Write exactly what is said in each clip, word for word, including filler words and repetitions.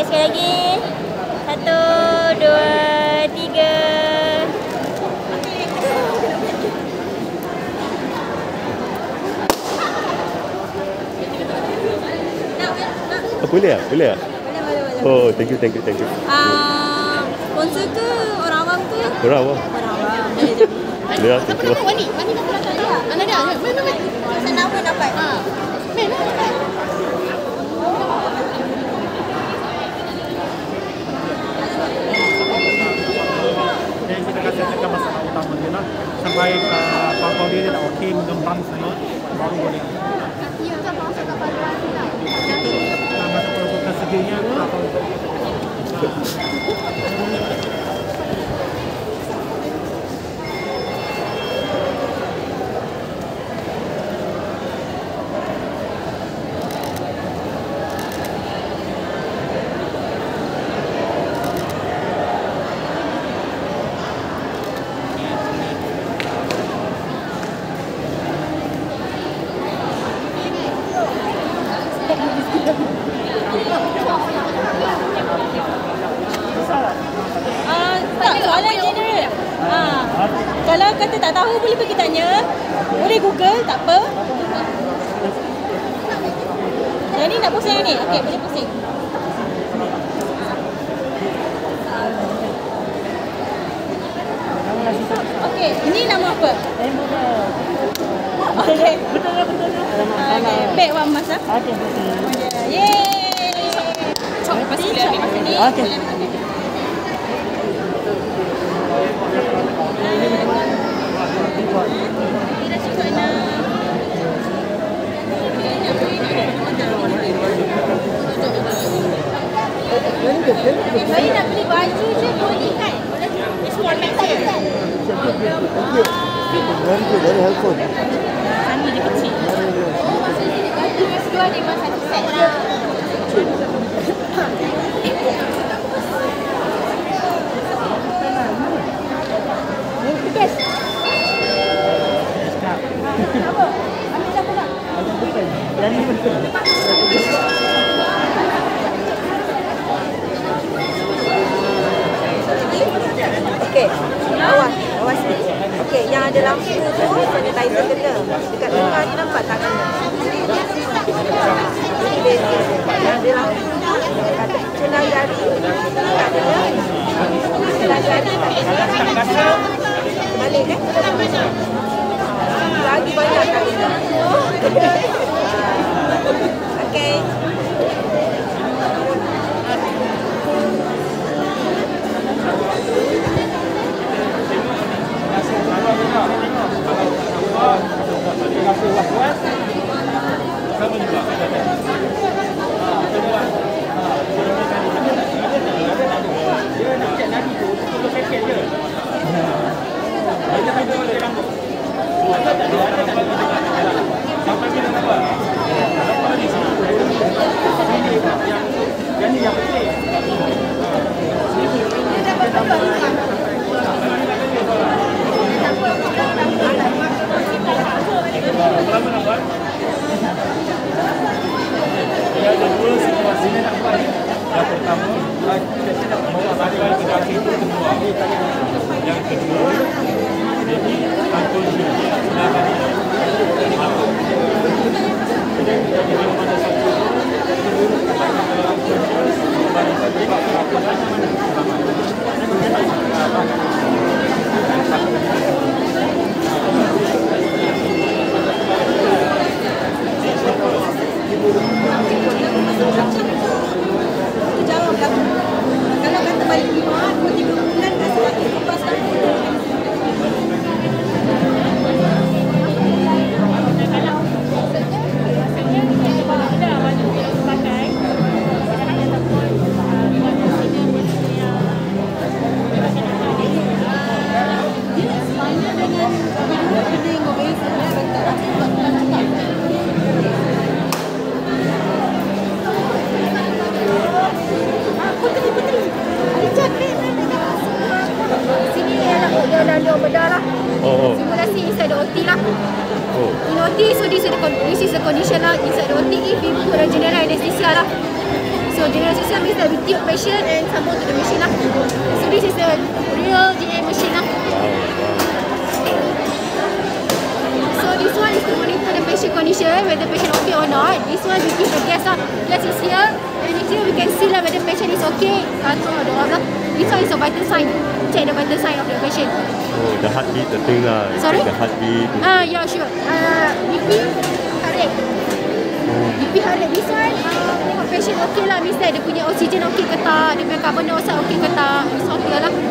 sekali lagi. Satu, dua, tiga. Oh, boleh tak? Boleh tak? Boleh, boleh, boleh. Oh, thank you, thank you, thank you. Ah, sponsor ke orang awam ke? Orang awam. Orang awam. Boleh je. Boleh lah, thank you. Wani, Wani nak pulang tak tahu. Mana dia? Mana mana? Saya nama dapat. Ha. Mana dapat? Dan kita akan selesaikan masalah utama dia lah. Sampai uh, paru-paru dia tak okey, mengembang semua, baru boleh. Ya, tak masuk ke paru-paru lah. Itu uh, masa perbuatan seginya atau Ah, tak, soalan general. Ah, kalau kata tak tahu boleh pergi tanya. Boleh Google, tak apa. Yang ni nak pusing yang ni? Okey, boleh pusing. Okey, ini nama apa? Okey. Betul lah, betul lah. Okey, baik Wan Mas ah. Okey, okey. Yeay. Cok, pasti boleh ambil masa ni. Okey. Boleh ambil. Kita cukup nak. Saya nak beli baju je boleh kan? It's one meter. Very good, very helpful. Sana dia kecil. Oh, maksudnya dia baju yang kedua dia memang satu set lah. Yes. Apa? Ambil dah pula. Yang ni betul. Okey, awas, awas sikit. Okey, yang ada lampu tu sanitizer kena. Dekat tengah ni nampak tangan dia. Ini beza dia. Yang ada lampu tu kata celah jari tak kena. Celah jari tak kena. Balik kan? Lagi banyak kali. Okey. dia ada dua situasi ni nak buat. Yang pertama, bawa sampai ke kaki itu semua. Yang kedua, jadi angkul sini sudah tadi. Jadi mana satu Jawab lah. Kalau kata balik lima, dua tiga bulan dah semakin lepas kan. Sini ialah dia lalu bedah lah. Oh, oh. Simulasi inside the O T lah. Oh. In O T, so this is the, con- this is the condition lah inside the O T if we put a general anesthesia lah. So So general system means that we tube patient and sambung to the machine lah. So this is the real G A machine lah. So this one is to monitor the patient condition, whether patient okay or not. This one we give the gas lah. Gas is here, and here we can see lah whether patient is okay atau ada orang. This one is a vital sign. Check the vital sign of the patient. Oh, the heartbeat, the thing lah. Sorry? The heartbeat. Ah, yeah, sure. Uh, B P, heart rate. B P heart rate. This one, uh, tengok patient okay lah. Means that dia punya oksigen okay ke tak, dia punya carbon dioxide okay ke tak. This one okay lah.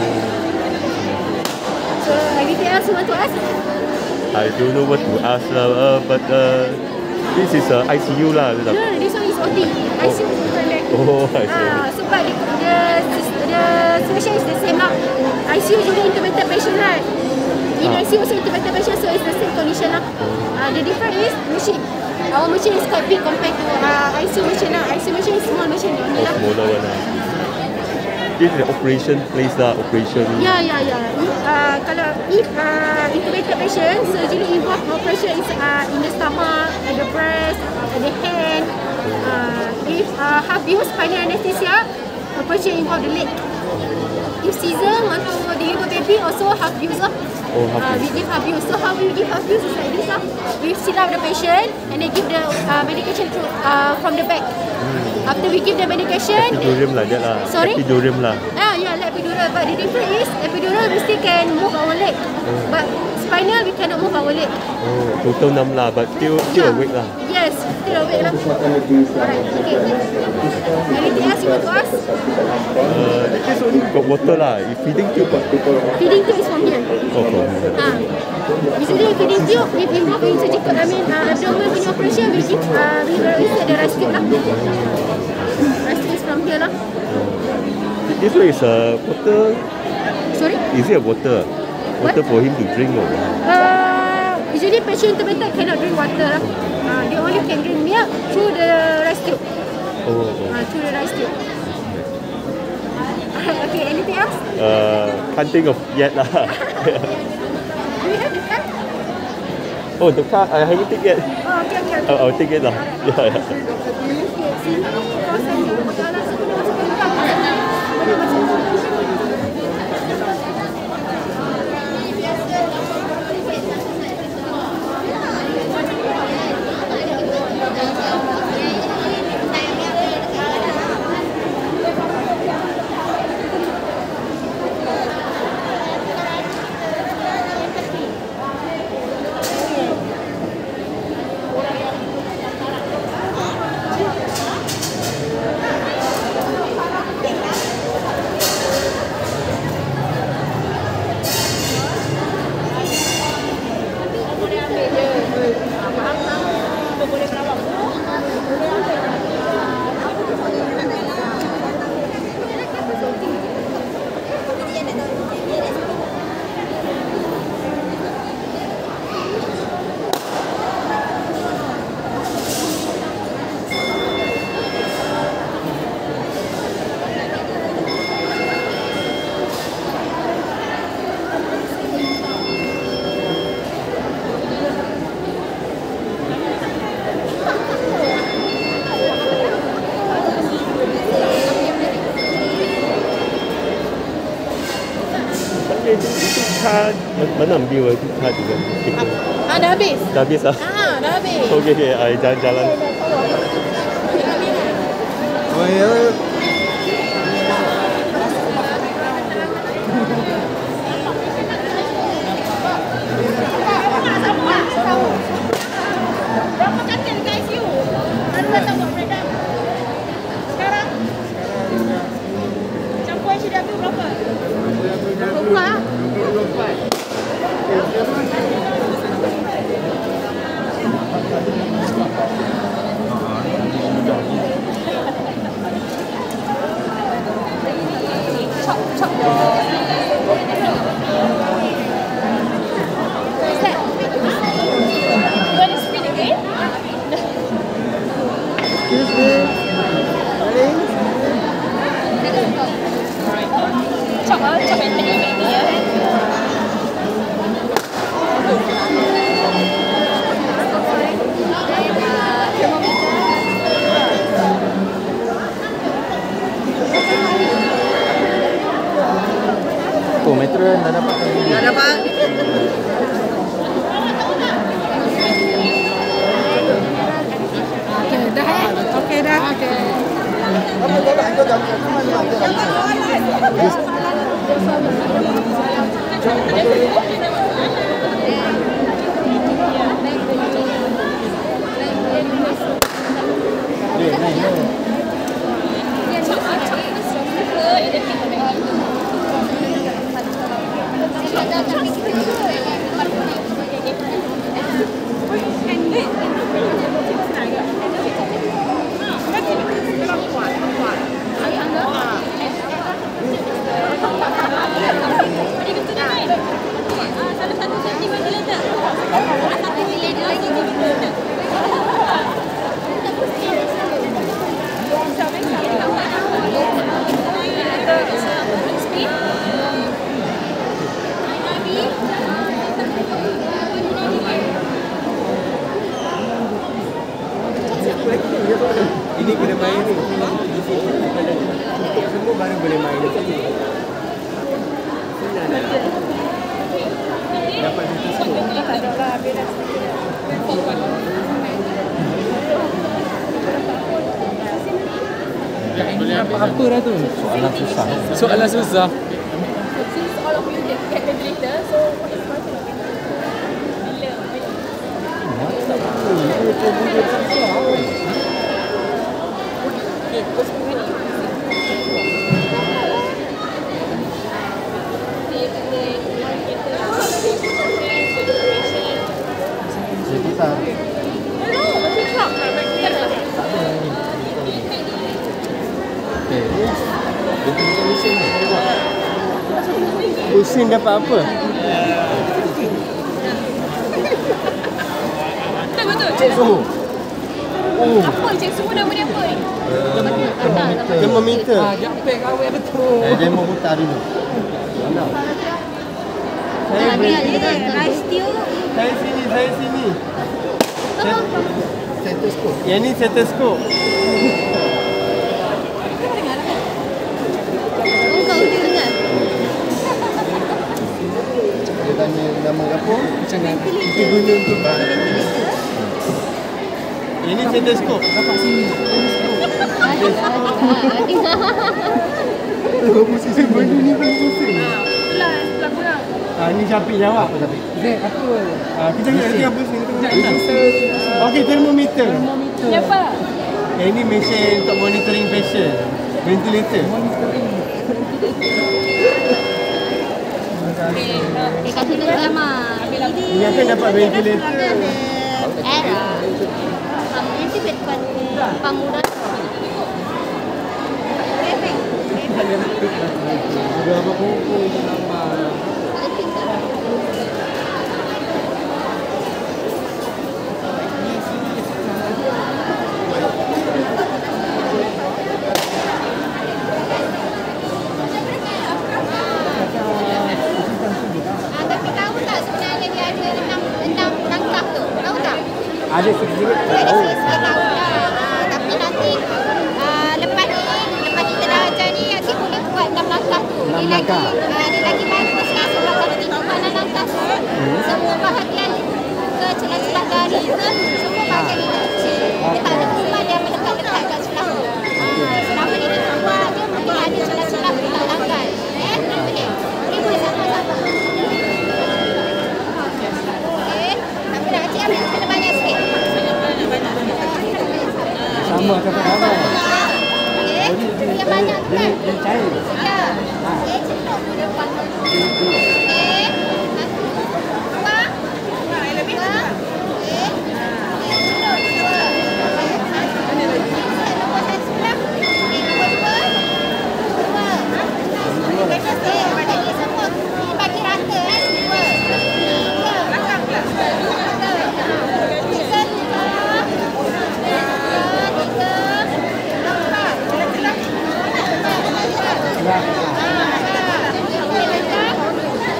So, anything else you want to ask? I don't know what to ask lah, uh, but uh, this is uh, I C U lah. No, no, this one is O T. I C U is different. Oh, I see. Ah, sebab the, the, the situation is the same lah. I C U usually intubated patient right? In Ah. I C U also intubated patient, so it's the same condition lah. Uh, the difference is machine. Our machine is quite big compared to uh, I C U machine lah. I C U machine is small machine only Oh, lah. smaller one lah. This is the operation place lah, operation. Yeah, yeah, yeah. If, uh, kalau if uh, intubated patient, surgery involved operation is uh, in the stomach, at the breast, at the hand. Uh, if uh, half use spinal anesthesia, operation involve the leg. If season want to deliver baby, also half use lah. Oh, half Uh, use. we give half use. So how we give half use is like this lah. We sit up the patient and then give the uh, medication through, uh, from the back. After we give the medication, Epidural lah, that lah. Sorry? Epidural lah. Ah, yeah, like epidural. But the difference is epidural we still can move our leg, but spinal we cannot move our leg. Oh, total numb lah, but still still awake lah. Yes, still awake lah. Alright, okay. Anything else you want to ask? Uh, this only got water lah. If feeding tube, Feeding tube is from here. oh, from here. Ah, usually feeding tube if involved in surgical, I mean uh, abdomen punya operation, we give uh, we will insert the rice tube lah. Rice tube is from here lah. This one is uh, water. Sorry? Is it a water? Water for him to drink or what? Uh, usually patient intubated cannot drink water lah. Uh, they only can drink milk through the rice tube. Oh, oh. Uh, through the rice tube. Okay, anything else? Uh, can't think of yet lah. Do you have the card? Oh, the car, I haven't take yet. Oh, okay, okay, okay. I'll, I'll take it lah. Yeah, yeah. Okay, sini kawasan ni pegawai sebelum masuk ke dalam. Boleh masuk. Card, mana ambil itu card juga? Ah, dah habis? Dah habis lah. Ah, dah habis. Okay, okay, I jalan-jalan. Oh ya. Berapa katil ke I C U? Baru datang buat beredar. Sekarang? Campur I C W berapa? Rumah. Chop, chop. What's that? You want to spin again? Chop ah, chop and take it ya. veteran dah dapat kali ni. Dah dapat? Okey, dah eh? Okey dah. Okey. Ini kena main ni. Semua baru boleh main di sini. Dapat di sini. Apa dah tu? Soalan susah. Soalan susah. Since all of you get get the glitter, so what is my thing? Pusing dapat apa? Betul betul. Cik suhu. Oh. Apa cik suhu nama dia apa? Termometer. Ah, jampe kawin betul. Eh, demo putar dulu. Saya boleh. Rice stew. Saya sini, saya sini. Stetoskop. Yang ni stetoskop. Dia tanya nama apa? Macam mana? Kita guna untuk ini stetoskop. Dapat sini. Oh, musisi benda ni pun pusing. Itulah sebelah kurang. Ah, ni Syafiq jawab. Apa Syafiq? Zek, apa? Ah, kita tengok nanti apa sini. Okey, termometer. Siapa? Yang ini mesin untuk monitoring pressure. Ventilator. Eh, kat sini sama. Ini akan dapat ventilator. Nanti depan pamuran. Ada apa buku nama. Tapi tahu tak sebenarnya dia ada enam enam langkah tu? Tahu tak? Ada sedikit. Ada sikit tahu lah. Ah, tapi nanti ah, lepas ni, lepas kita dah ajar ni, nanti boleh buat enam langkah tu. Dia lagi, ah, dia lagi bagus lah sebab kalau tengok mana langkah tu, semua bahagian ke celah-celah dari tu, semua bahagian dia kecil. Dia tak ada kuman yang melekat-lekat kat celah tu. Ah, selama ni kita buat, dia mungkin ada celah-celah kita langkah. Eh, boleh? Boleh buat sama-sama. Okey, tapi nak cik ambil kena banyak sikit. Sama sama-sama. Okey, yang banyak tu kan? Dia cair. Ya. Okey, celup tu depan. Okey. Satu. Dua. Dua. Okey. Okey, celup dua. Nombor satu sebelah. Okey, nombor dua. Dua. Okey, bagi semua. Ini bagi rata eh. Dua. Tiga. Belakang pula. Tiga. Tiga. Tiga. Tiga.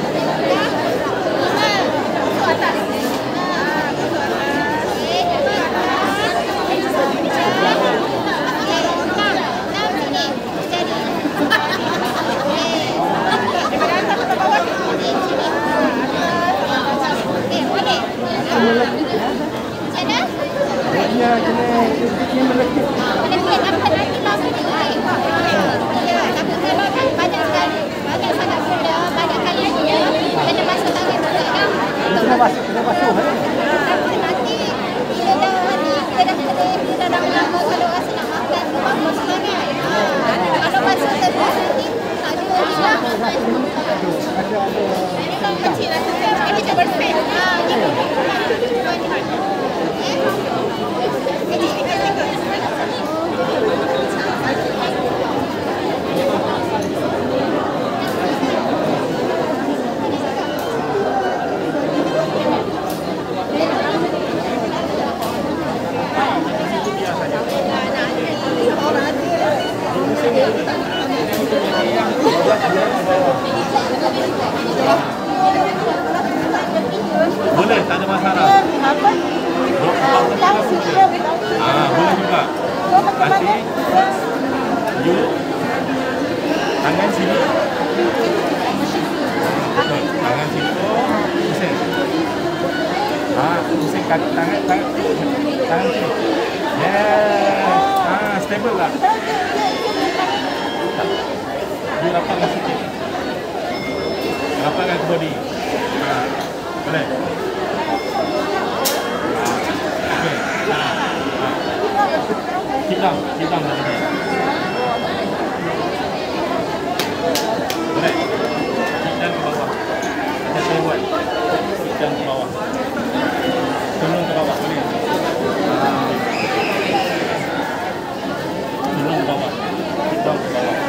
jenis ini melekit. Melekit apa nanti lah sedikit. Ya, tapi kalau banyak sekali, banyak sangat gula, banyak kali dia kena masuk tangan juga kan. Kena basuh, kena basuh. Tapi nanti bila dah ni, bila dah kering, bila dah lama kalau rasa nak makan tu bagus sangat. Kalau masuk terus nanti tak jual juga. Ini kan kecil lah. Ini tak bersih. Ah, ni Boleh, tak ada masalah. Apa? Tangsi dia bertangsi. Ah, boleh juga. Nanti you tangan sini. Tangan situ. Pusing. Ah, pusing kaki tangan tangan. Tangan sini. Yes. Ah, stable lah. You rapatkan sikit. Rapatkan body. Ah, boleh. Keep down, keep down. Boleh. Keep down ke bawah. Macam saya buat. Keep down ke bawah. Turun ke bawah boleh. Turun ke bawah. Keep down ke bawah.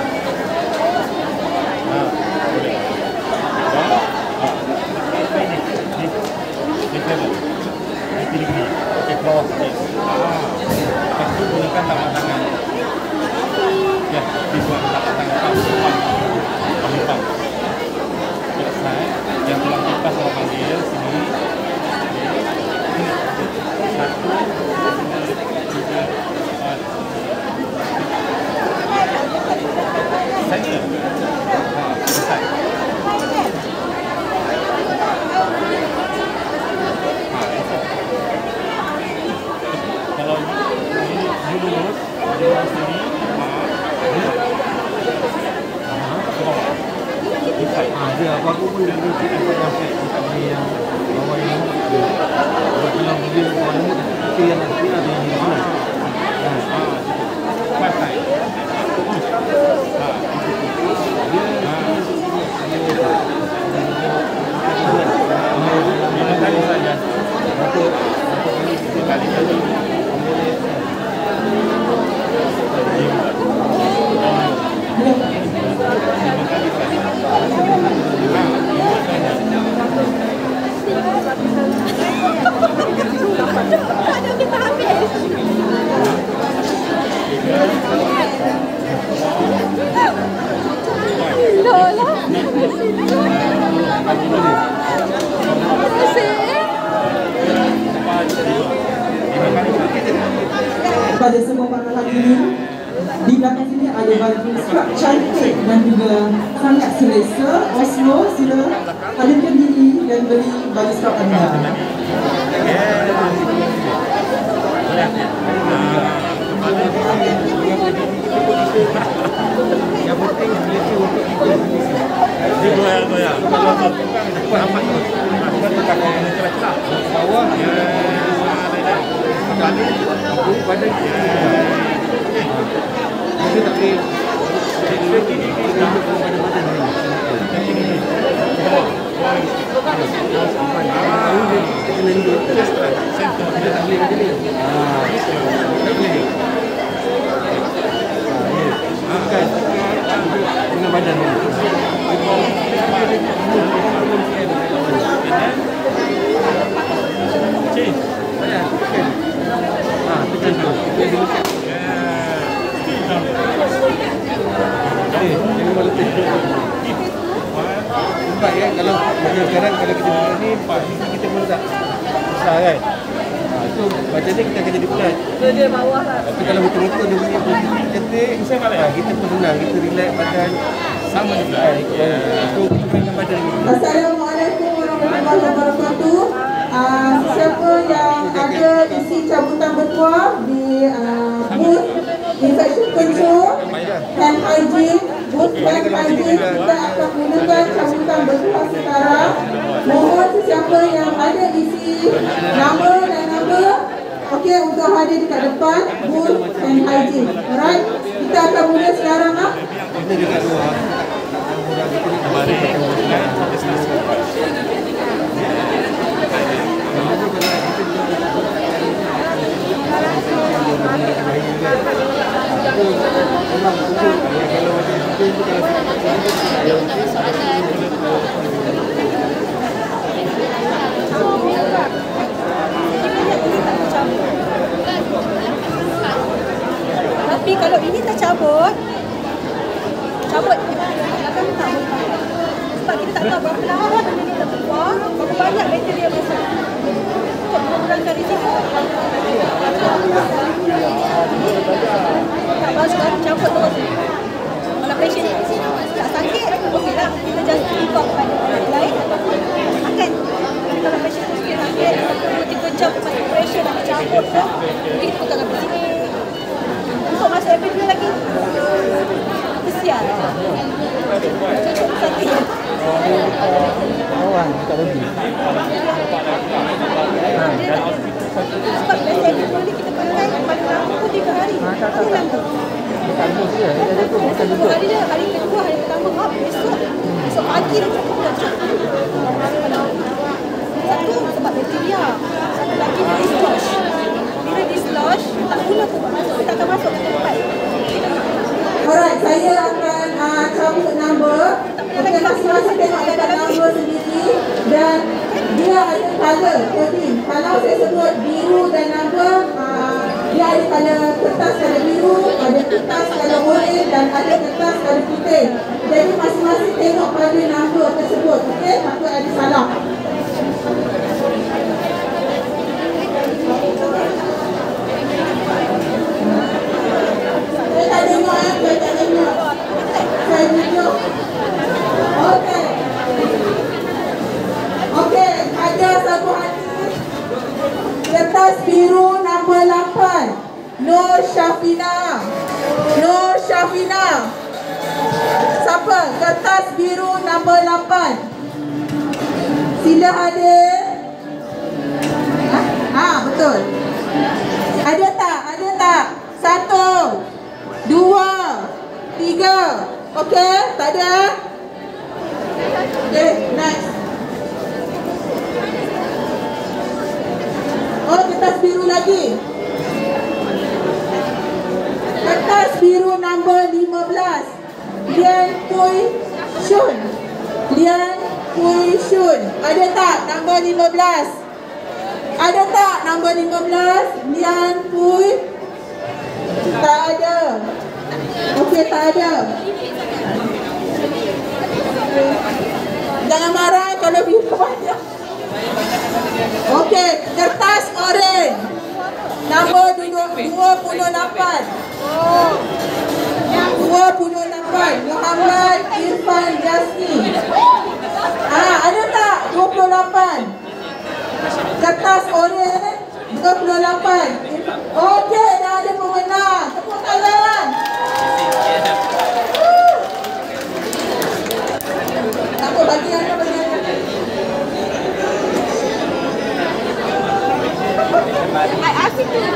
Ah, boleh. Keep down. Ah. Ini. Ini. Ini level. Ini tinggi. Okey, ke bawah sikit. Ah. Lepas tu gunakan tapak tangan. Ya, this one tapak tangan. Pump, pump, pump. Selesai. Yang tulang kipas orang panggil sini. Satu, tiga, empat. Center. Ha, selesai. Ha, kalau you lurus, dia lurus sini, Ah, dia apa-apa pun dia boleh cek apa yang set dekat dia yang bawah yang dia. Kalau dia bawah ni, kita yang nanti ada yang ni. Ah, five times. Push. Ha, lima kali saja. Satu kali saja. Aduh, kita habis. Lola. Pada semua para hadirin, di belakang sini ada baju scrub cantik dan juga sangat selesa. Oslo, sila hadirkan diri dan beli baju scrub anda. yang penting ability untuk ikut. Dia goyang-goyang. Kalau apa? Nampak tu. Bukan tu pakai celah-celah. Bawah. Ya. Kali Aku badan kita. Jadi tak boleh. Jadi kita untuk badan-badan ni. Ah, ini kita lindung. Sentuh. Kita tak boleh macam ni. Ah, tak boleh. Bukan. Dengan badan ni. Cik. Banyak. Ah, tekan tu. Kita dulu. Eh, jangan berletih. Nampak ya, kalau macam sekarang kalau kita buat ni, kita pun tak besar kan. Ha, tu macam ni kita akan jadi berat. Dia bawah lah. Tapi kalau betul-betul dia punya posisi cantik, ha, kita pun senang, kita relax badan. Sama juga. Ha, itu kita mainkan badan kita. Assalamualaikum warahmatullahi wabarakatuh. uh, siapa yang ada isi cabutan berkuah di uh, booth infection control, hand hygiene, booth hand hygiene, kita akan gunakan cabutan berkuah sekarang. Mohon sesiapa yang ada isi nama dan nama, okey, untuk hadir dekat depan booth hand hygiene. Alright, kita akan mula sekarang ah. Tapi kalau ini tercabut, cabut akan tak sebab kita tak tahu berapa lama benda ni terkeluar, berapa banyak bateri yang masuk untuk mengurangkan risiko. Tak masuk lagi cabut terus. Kalau pasien tak sakit, okey lah, kita just report pada orang lain akan. Kalau pasien tu sikit sakit, dua tiga jam lepas operation nak cabut tu, kita tukar kat sini untuk masuk epidural lagi. Kesian. Cucuk satu je. Kawan, tak rugi. Sebab biasa epidural ni kita pakai paling lama pun tiga hari. Ini lama. Kampus dia, dia tu bukan Dua hari je, hari kedua, hari pertama, hap, besok. Besok pagi dah cukup dah cukup. Satu sebab bakteria. Satu lagi dislodge. Bila dislodge, tak guna pun masuk, tak akan masuk ke tempat. Alright, saya akan uh, cabut number. Okey, masing-masing tengok dekat number sendiri dan dia ada colour coding. Kalau saya sebut biru dan number, uh, dia ada colour kertas colour biru, ada kertas colour oren dan ada kertas colour putih. Jadi masing-masing tengok pada number tersebut. Okey, takut ada salah. Saya tak tengok eh, saya tak tengok. Saya tunjuk. Okey. Okey, ada satu hati. Kertas biru nombor lapan. Nur Syafina. Nur Syafina. Siapa? Kertas biru nombor lapan. Sila hadir. Ha? Ha, betul. Ada tak? Ada tak? Satu. Dua. Tiga. Okey, tak ada? Okey, next. Oh, kertas biru lagi. Kertas biru nombor lima belas. Lian Pui Shun. Lian Pui Shun. Ada tak nombor lima belas? Ada tak nombor lima belas? Lian Pui? Tak ada. Okey, tak ada. Jangan marah kalau biru banyak. Okey, kertas oren. Nombor dua puluh lapan. dua puluh lapan. Muhammad Irfan Jasni. Ah, ada tak dua puluh lapan? Kertas oren dua puluh lapan. Okey, dah ada pemenang. Tepuk tangan. Tak apa, bagi anda, bagi anda. I ask you to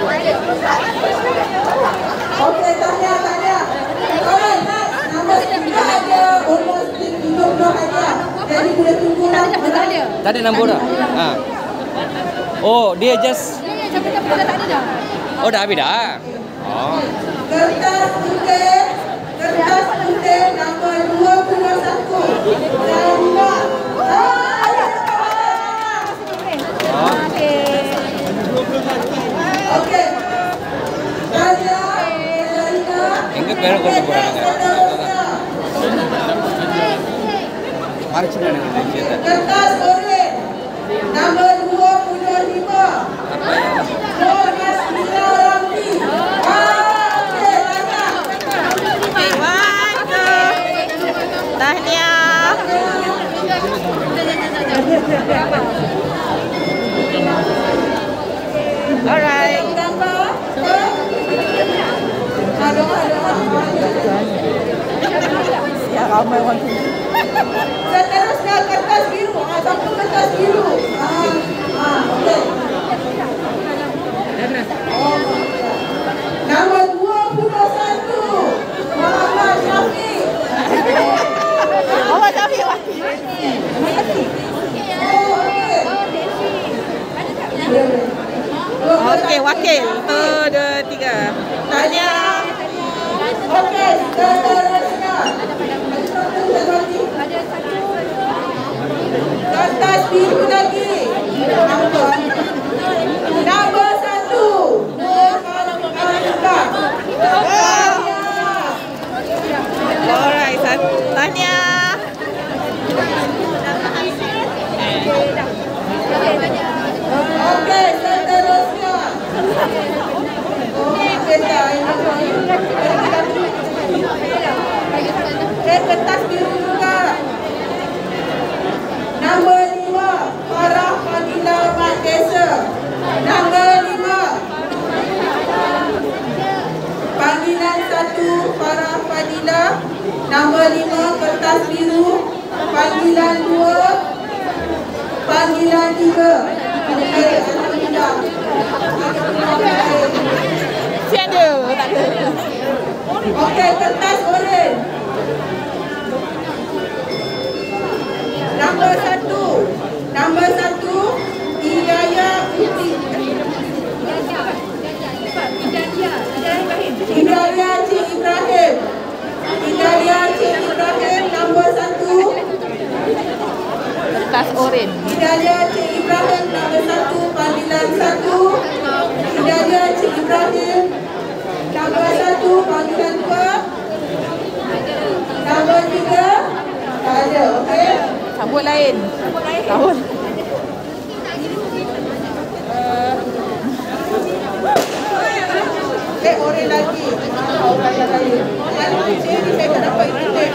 Okey, tahniah, tahniah. Alright, next. Nombor tiga ada almost tiga puluh hadiah. Jadi boleh tunggu lah. Tak ada nombor dah. Ha. Oh, dia just Oh, dah habis dah. Oh. Kertas putih. Kertas putih nombor dua puluh satu. Tahniah. Ah, ada. Okay. Okey. Tahniah. Enggak perlu kau berbual. Mari kita nak cerita. Kertas oren nombor dua puluh lima. Nur Nasmina Ramli. Ah, okey, tahniah. Tahniah. ramai orang tu. Seterusnya kertas biru. Ah, satu kertas biru. Ah, ah, okey. Oh, nombor dua puluh satu. Muhammad Syafiq. Awak Syafiq awak. Okey, wakil. Satu, dua, tiga. Tanya. Okey, seterusnya. Kertas biru lagi. Nombor Nombor satu. Nur Alika. Alright, Tanya. Okey, seterusnya. Okey, kita ini kertas biru juga. Nombor lima, Farah Fadila Mat Desa. Nombor lima. Panggilan satu, Farah Fadila. Nombor lima, kertas biru. Panggilan dua, panggilan tiga. Tiada, tak ada. Okey, kertas oren. Nombor satu. Nombor satu, Hidayah Putri. Hidayah Cik Ibrahim. Hidayah Cik Ibrahim, nombor satu. Kertas oren. Hidayah Cik Ibrahim, nombor satu. Panggilan satu. Hidayah Cik Ibrahim, nombor satu. Panggilan dua. Nombor tiga. Tak ada, okey? Sambut lain. Sambut. Eh, oren lagi. Orang yang lain. Yang ini saya tak dapat internet.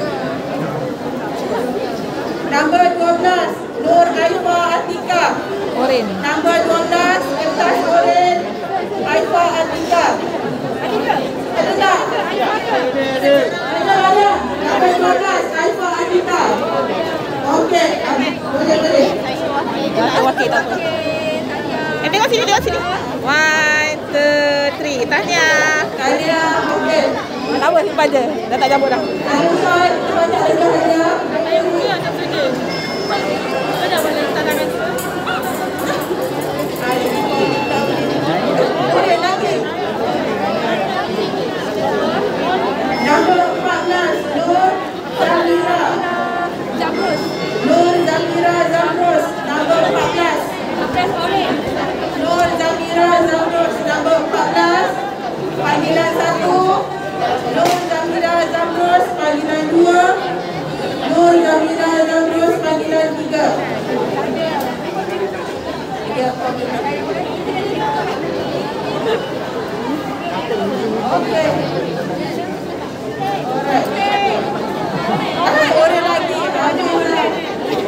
Nombor dua belas, Nur Aifah Atika. Oren. Nombor dua belas, kertas oren, Aifah Atika. Ada tak? Ada, ada. Nombor dua belas, Aifah Atika. Okey, boleh boleh. Tak wakil tak apa. Eh, tengok sini, tengok sini. One, two, three. Tanya. Tanya, okey. Tak apa, simpan je. Dah tak jambut dah. Ada soal, banyak lagi ada. Boleh lagi. Nombor empat belas, Nur Zamira. Jamrus. Nur Zamira Zamrus, nombor empat belas. Nur Zamira Zamrus, nombor empat belas. Panggilan satu. Nur Zamira Zamrus, panggilan dua. Nur Zamira Zamrus, panggilan tiga. Okey. Alright. Ada orang lagi. Ada orang lagi.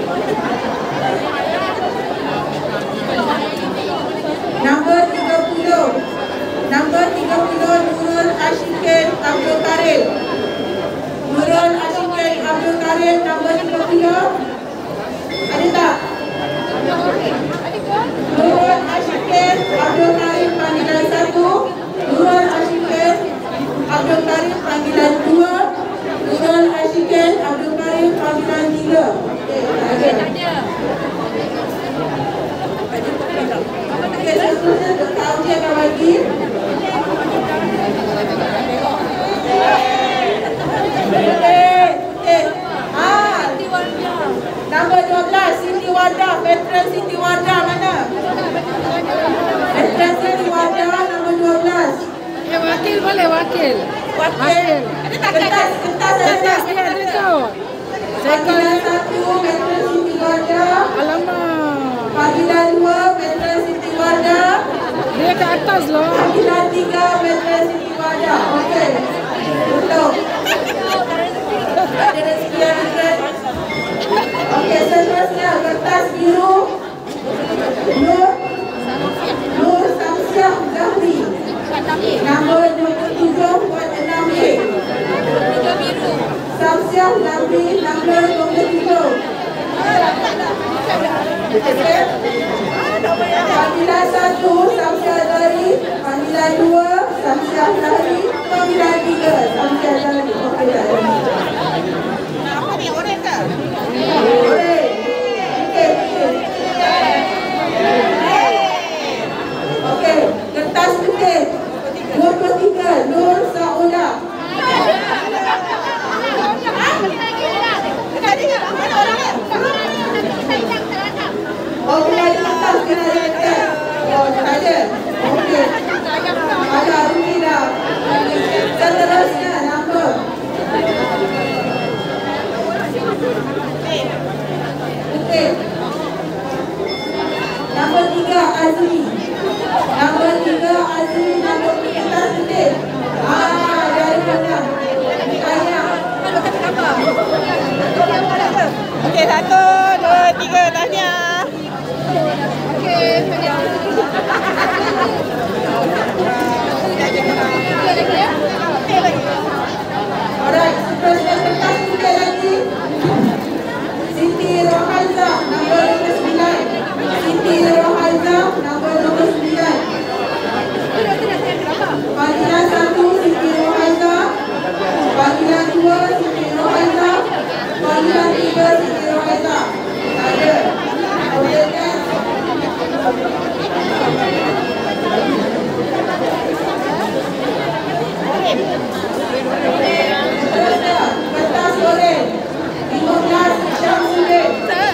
Nombor tiga puluh. Nombor tiga puluh, Nurul Ashikin Abdul Karim. Nurul Ashikin Abdul Karim, nombor tiga puluh. Ada tak? Nurul Ashikin Abdul Karim, panggilan satu. Nurul Ashikin Abdul Karim, panggilan dua. Nurul Ashikin Abdul Karim, panggilan tiga. Okey, ada. Okey, seterusnya Doktor Auji akan bagi. Okey, okey. Ah, nombor dua belas, Siti Wardah, veteran Siti Wardah mana? Veteran Siti Wardah, nombor dua belas. Ya, wakil boleh, wakil. Wakil. Kertas, kertas ada tak? Saya ada tu. Panggilan satu, veteran Siti Wardah. Alamak. Panggilan dua, veteran Siti Wardah. Dia ke atas loh. Panggilan tiga, veteran Siti Wardah. Okey. Betul. Ada rezeki yang dekat. Okey, seterusnya kertas biru. Nur Nur Samsiah Zahri. Nombor dua puluh tujuh buat enam B. Samsiah Samsiah Lamri number dua puluh tiga. Okay. Panggilan satu Samsiah Dari, panggilan dua Samsiah Dari, panggilan tiga Samsiah Dari. Okey tak? Apa ni orang tak? Boleh. Okey. Okey, kertas putih dua puluh tiga Nur Saudah. Oh, kena ada kertas, kena ada kertas. Oh, tak ada. Okey. Ada rugi dah. Seterusnya, nombor. Okey. Nombor tiga, Azri. Nombor tiga, Azri. Nombor kertas putih. Ah, dari mana? Tanya. Okey, satu, dua, tiga, tanya. Okey, tanya. Alright, seterusnya kertas putih lagi. Siti Rohaiza, nombor dua puluh sembilan. Siti Rohaiza, nombor dua puluh sembilan. Panggilan satu, Siti Rohaiza. Panggilan dua, Siti Rohaiza. Panggilan tiga, Siti Rohaiza. Ada. Okey, next. Seterusnya, kertas goreng. lima belas, Syamsuddin.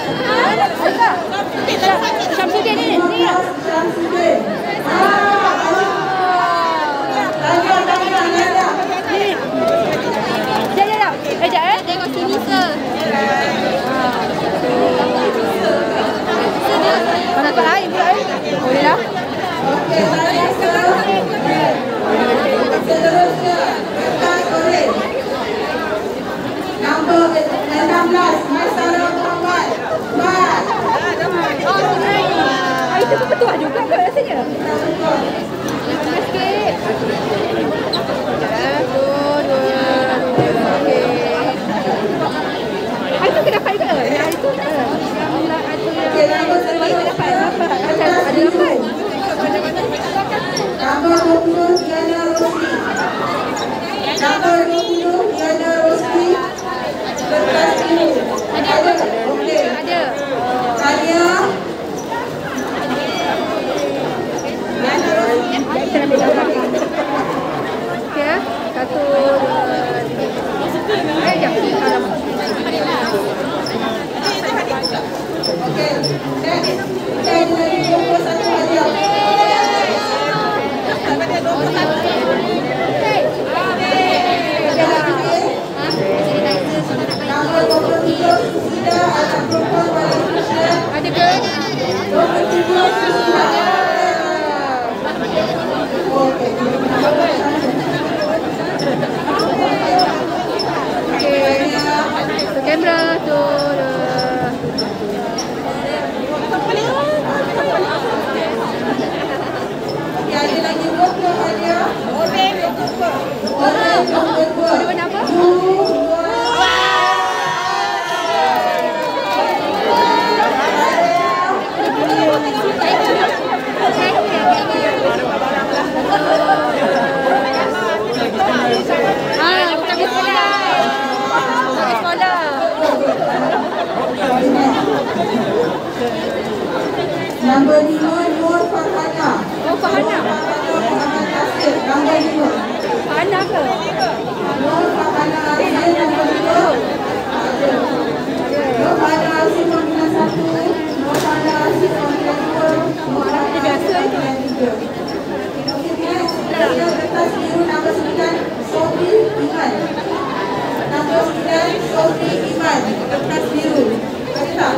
Syamsuddin ni. lima belas, Syamsuddin. Tanya, tanya, tanya. Sekejap, sekejap. Eh, sekejap eh. Tengok sini, sir. Mana tak air pula eh? Boleh lah. Okey, tanya, sir. Seterusnya, kertas goreng. Nombor enam belas, Maisarah Muhammad. Mat. Ah, itu pun betul juga kot rasanya. Lama sikit. Satu, dua, tiga, okey. Ah, itu kena dapat juga. Yang itu tak ada. Okey, nombor seterusnya. Kertas biru. Nombor dua puluh, Diana Rosli. Nombor dua puluh, Diana Rosli. Kertas biru. Ada? Okey. Ada. Tanya. Diana Rosli. Kita ambil gambar. Okey. Satu, dua, tiga. Eh, jap. Okey. Next. Ten lagi dua puluh satu hadiah. Nombor dua puluh tiga, Susida, anak perempuan paling kecil. Ada ke? dua puluh tiga, Susida. Okey. Okey. So, kamera tu. Okey, ada lagi dua puluh hadiah. Boleh, dua puluh. Boleh, dua puluh. Ada warna apa? Ah, bukan di sekolah. Bukan di sekolah. Nombor lima, Nur Farhana. Oh, Farhana. Muhammad Nasir, nombor lima. Farhana ke? Nur Farhana Nasir, nombor lima. Nur Farhana Nasir, panggilan satu. Nur Farhana Nasir, panggilan dua. Nur Farhana Nasir, panggilan tiga. Okey, kertas biru nombor sembilan, Sobri Iman. Nombor sembilan, Sobri Iman. Kertas biru. Ada tak?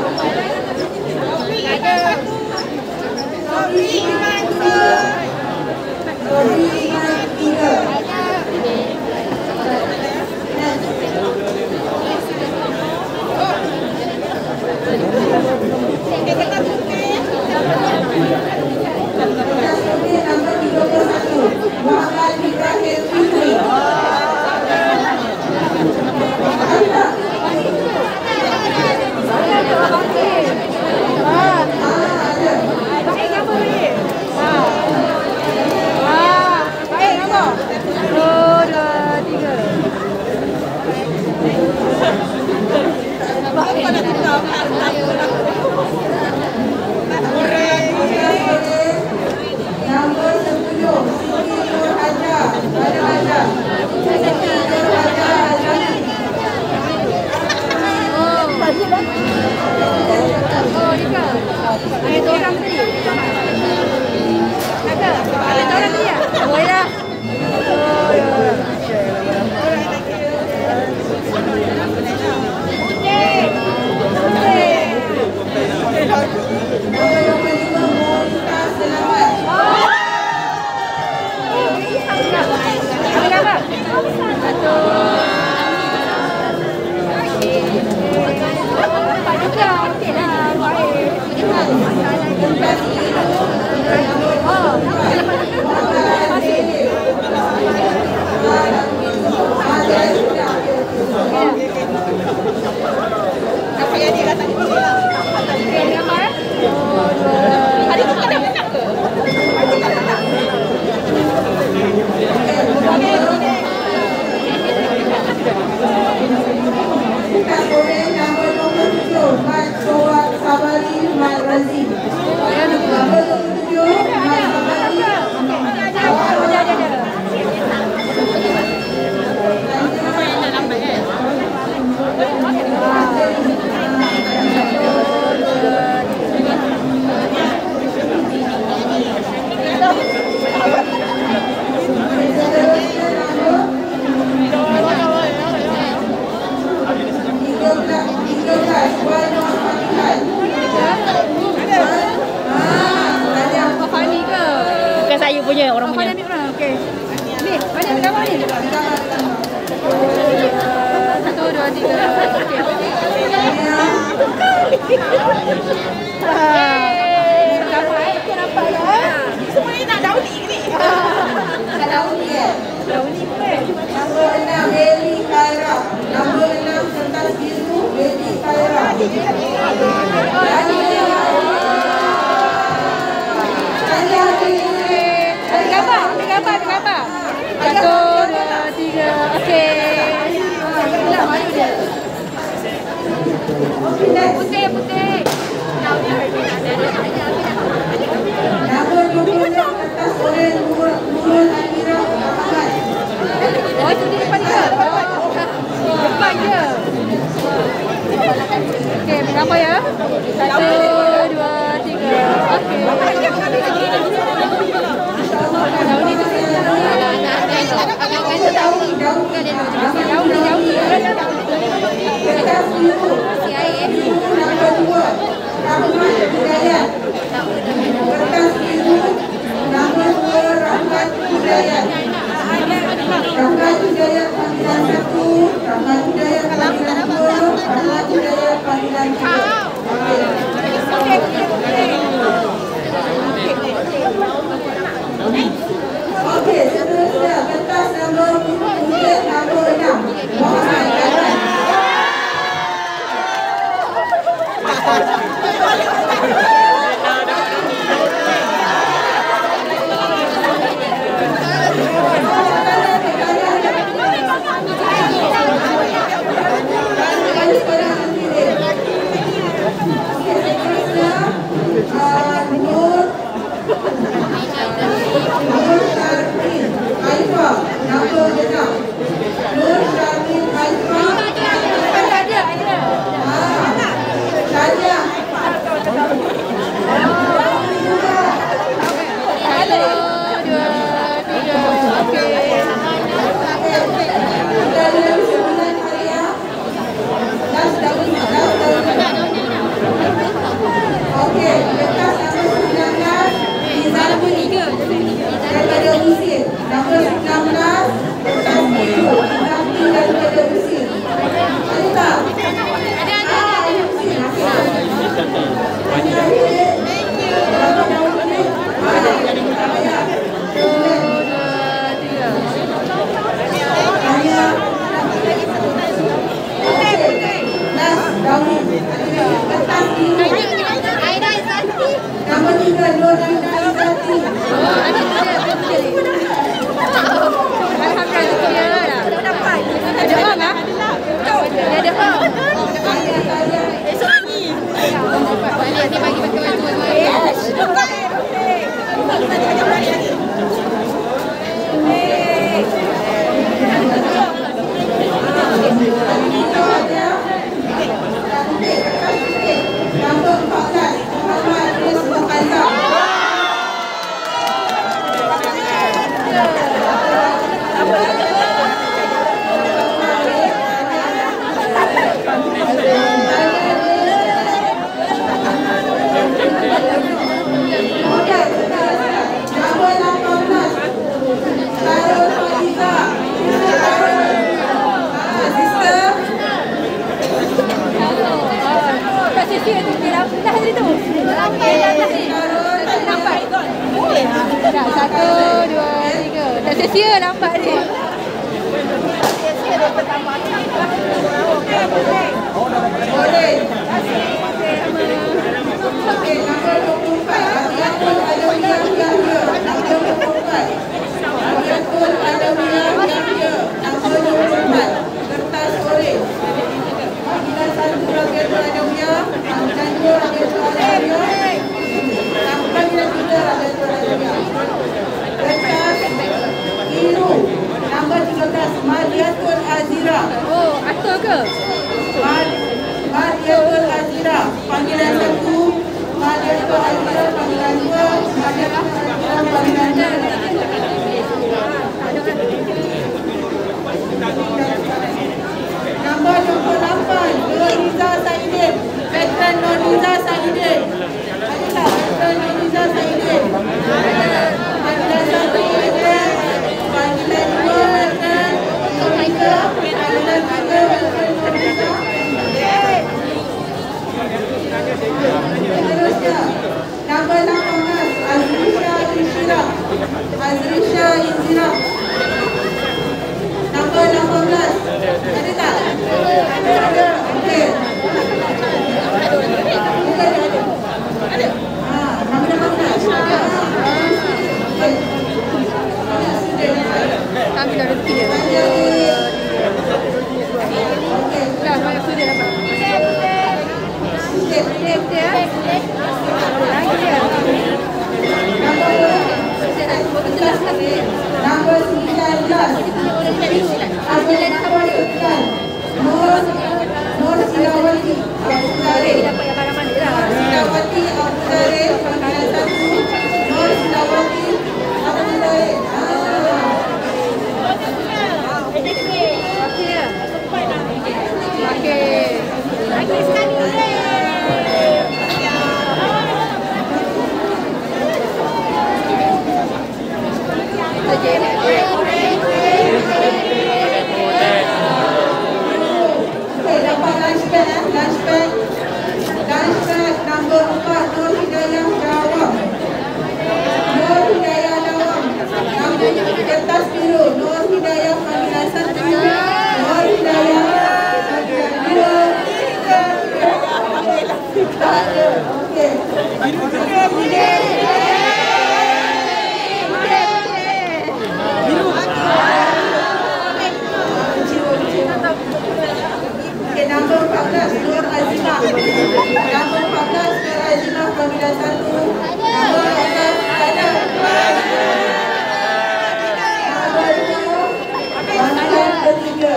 Ada. Sobri Iman tiga. Sobri Iman tiga. Kertas putih nombor tiga puluh satu, Muhammad Ibrahim Fitri. Ada tak? gambar ni. Satu, dua, tiga. Gambar eh, kita nampak ya. Semua ni nak daun ni ni. Daun ni eh. Daun ni pun. Nombor enam, Eli Khaira. Nombor enam, kertas biru, Eli Khaira. Ambil gambar, ambil gambar, ambil gambar. Satu, dua, tiga. Okey. Pula mana dia? Putih, putih. Nombor dua puluh enam, kertas oren, Nurul Amira Muhammad. Oh, itu di depan dia. Depan je. Okey, ambil gambar ya. Satu, dua, tiga. Okey. Daun ni tu. Daun ni, daun ni. Kertas biru, nombor dua, Rahmat Hidayat. Kertas biru, nombor dua, Rahmat Hidayat. Rahmat Hidayat panggilan satu, Rahmat Hidayat panggilan dua, Rahmat Hidayat panggilan tiga. Okey, seterusnya kertas nombor putih nombor enam, Muhammad Katan. Nur Syarmin Haifa, nombor enam. Nur Syarmin Haifa. Ada, ada. Saja. Satu, dua, tiga. Okey. Kita ada sembilan karya. Das daun, das daun. Okey, kertas nombor sembilan belas. Nombor tiga. Daripada Mesir. Nombor enam belas. Kertas biru. Nabi daripada Mesir. Ada tak? Ada, ada. Ah, ada Mesir. Thank you. Berapa daun ni? Ah, banyak. Dua, tiga. Karya. Das daun ni. Kertas biru. Aida Izati. Nombor tiga, Nur Aida Izati. Oh, ada ada betul. Alhamdulillah. Ada bang ah? Ada bang. Karya-karya. Esok ni. Balik ni bagi pakai baju dua. Nombor empat belas, Muhammad Riz Muqazzam. Nombor lapan belas, Sarul Faiza. Ah, sister. Tak sesi tu dah tadi tu. Okey, dah tadi. Nampak. Dah satu, dua, tiga. Dah sesi nampak ni. Sesi dia pertama. Boleh. Okey, nombor dua puluh empat, Abiyatul Adawiyah Yahya. Nombor dua puluh empat. Abiyatul Adawiyah Yahya. Nombor dua puluh empat. Kertas oren. Panggilan satu Abiyatul Adawiyah. Panggilan dua Abiyatul Adawiyah. Panggilan tiga Abiyatul Adawiyah. Kertas biru. Nombor tiga belas, Mariatul Azira. Oh, aktor ke? Mariatul Azira. Panggilan satu Mariatul Azira. Panggilan dua Mariatul Azira. Panggilan tiga. Nombor dua puluh lapan, Nuriza Saidin. Veteran Nuriza Saidin. Ada tak veteran Nuriza Saidin? Panggilan satu veteran. Panggilan dua Ambil dah rezeki dia. Dah, banyak sudah dapat. Sikit, sikit ya. Lagi dia. Nombor sembilan belas. Abdul Karim. Nur Nur Silawati. Abdul Karim. Silawati Abdul Karim. Panggilan satu. Nur Silawati Abdul Karim. Okey. Lagi sekali. Okey, dapat lunch bag eh. Lunch bag. Lunch bag nombor empat. Nur Hidayah Dawam. Nur Hidayah Dawam. Nombor kertas biru. Nur Hidayah panggilan satu. Nur Hidayah panggilan dua. Okey. Okey, nombor empat belas Nur Azimah. Nombor empat belas Nur Azimah panggilan satu. Nombor empat belas Adam. Nombor dua panggilan ketiga.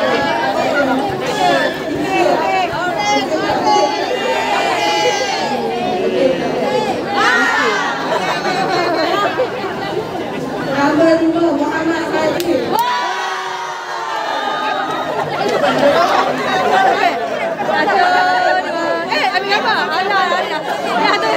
Nombor lima Muhammad Fadil. Eh, ambil apa? Alah, alah. Ya, tu.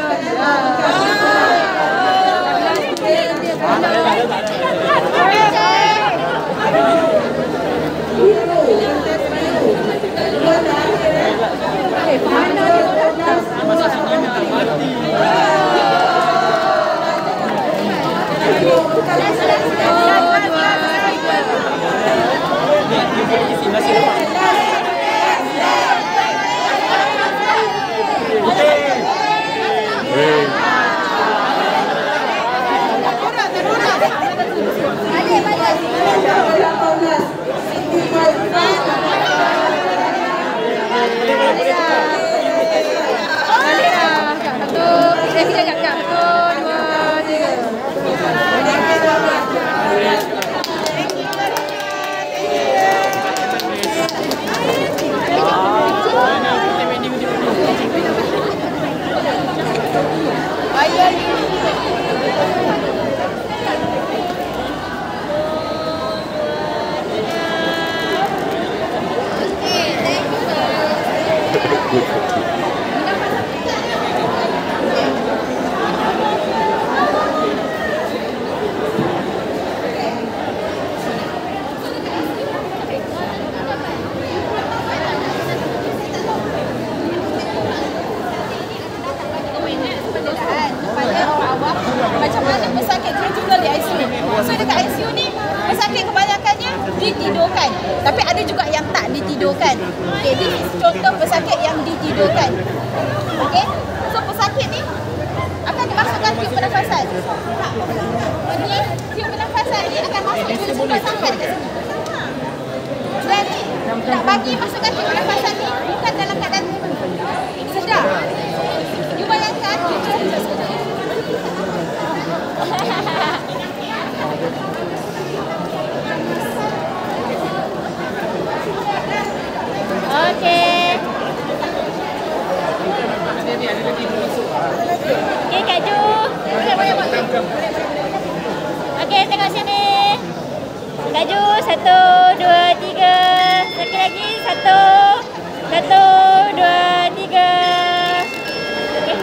Macam mana pesakit critical di I C U. So dekat I C U ni pesakit kebanyakannya ditidurkan. Tapi ada juga yang tak ditidurkan. Okay, this is contoh pesakit yang ditidurkan. Okay, so pesakit ni akan dimasukkan tiub pernafasan. Ini tiub pernafasan ni akan masuk ke sumber sangkat kat sini. Jadi nak bagi masukkan tiub pernafasan ni bukan dalam keadaan sedar. You bayangkan Okey. Okey, Kak Ju. Okey, tengok sini. Kak Ju, satu, dua, tiga. Sekali lagi, satu, satu, dua, tiga. Okey.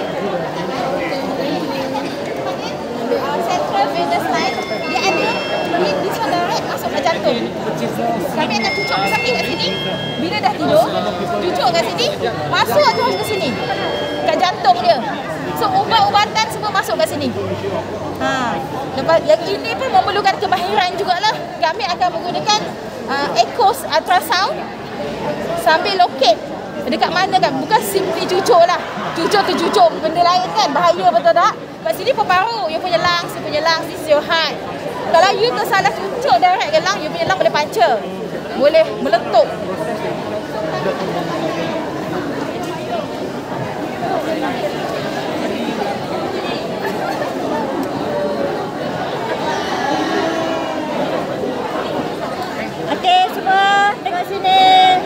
central venous line dia ada dia bisa direct masuk ke jantung. Kami akan cucuk pesakit kat sini. Bila dah tidur, cucuk kat sini, masuk terus ke sini. Kat jantung dia. So ubat-ubatan semua masuk kat sini. Ha. Lepas yang ini pun memerlukan kemahiran jugalah. Kami akan menggunakan uh, echo ultrasound sambil locate dekat mana kan. Bukan simply cucuk lah. Cucuk tu cucuk benda lain kan. Bahaya betul tak? Kat sini pun paru. You punya lungs, you punya lungs, this is your heart. Kalau you tersalah cucuk direct ke lung, you punya lung boleh puncture. Boleh meletup. Okey, semua tengok sini.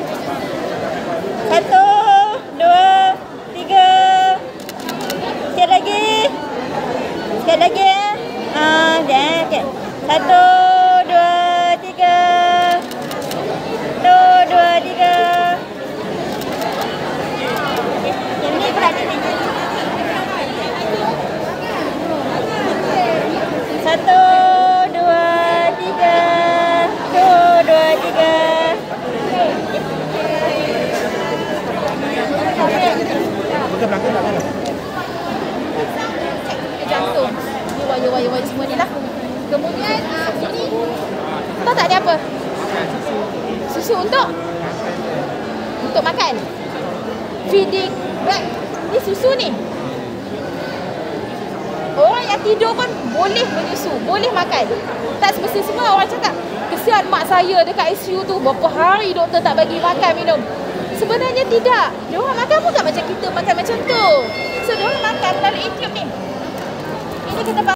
Satu, dua, tiga. Sikit lagi. Sikit lagi ya. Ah, dah. Okey. Satu, dua, tiga. Satu, dua, tiga. Yang ni berat ni. Satu, dua, tiga. Satu, dua, tiga. Jantung. Yuwa, yuwa, yuwa semua ni lah. Kemudian uh, ini tahu tak dia apa? Susu untuk untuk makan. Feeding bag. Ni susu ni. Orang yang tidur pun boleh menyusu, boleh makan. Tak semestinya semua orang cakap, kesian mak saya dekat I C U tu berapa hari doktor tak bagi makan minum. Sebenarnya tidak. Dia orang makan bukan macam kita makan macam tu. So dia orang makan melalui tube ni. Ini kita